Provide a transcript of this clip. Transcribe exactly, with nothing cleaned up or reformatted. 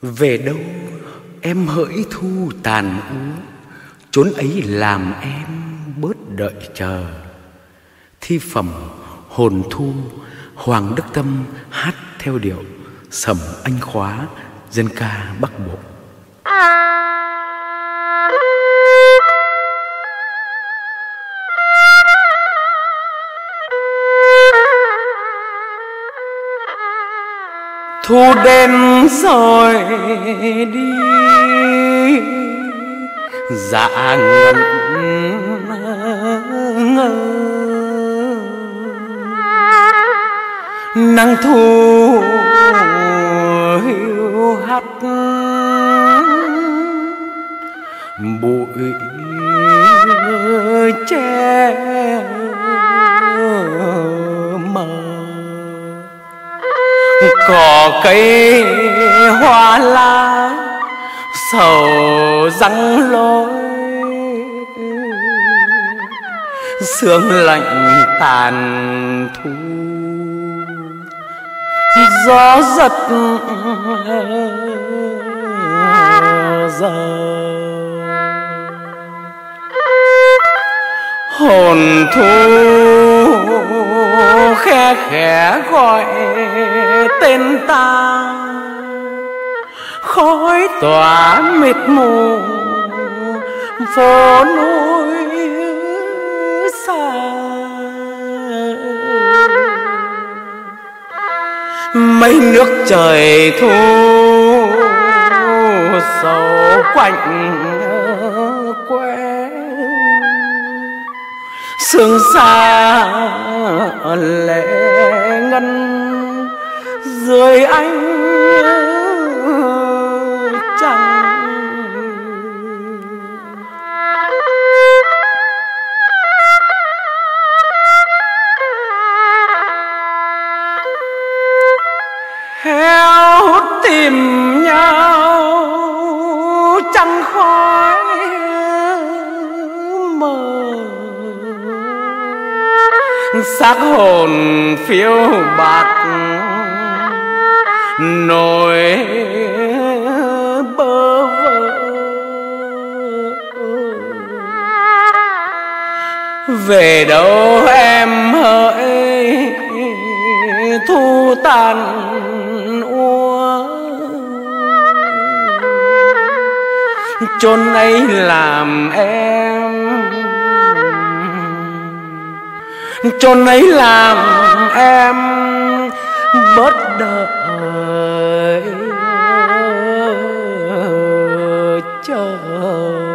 Về đâu em hỡi thu tàn úa, chốn ấy làm em bớt đợi chờ. Thi phẩm Hồn Thu, Hoàng Đức Tâm hát theo điệu Sẩm Anh Khóa, dân ca Bắc Bộ. Thu đến rồi đi dạ ngẩn ngơ, nắng thu hiu hắt bụi che mờ. Cỏ cây hoa lá sầu răng lối, sương lạnh tàn thu, gió giật giờ. Hồn thu khe khẽ gọi tên ta, khói tỏa mịt mù phố núi xa. Mấy nước trời thu sầu quạnh quê, sương xa lệ ngân dưới ánh trăng. Heo tìm nhau trăng khói mờ, xác hồn phiêu bạt nỗi bơ vơ. Về đâu em hỡi thu tàn úa, chốn ấy làm em, chốn ấy làm em bớt đợi chờ.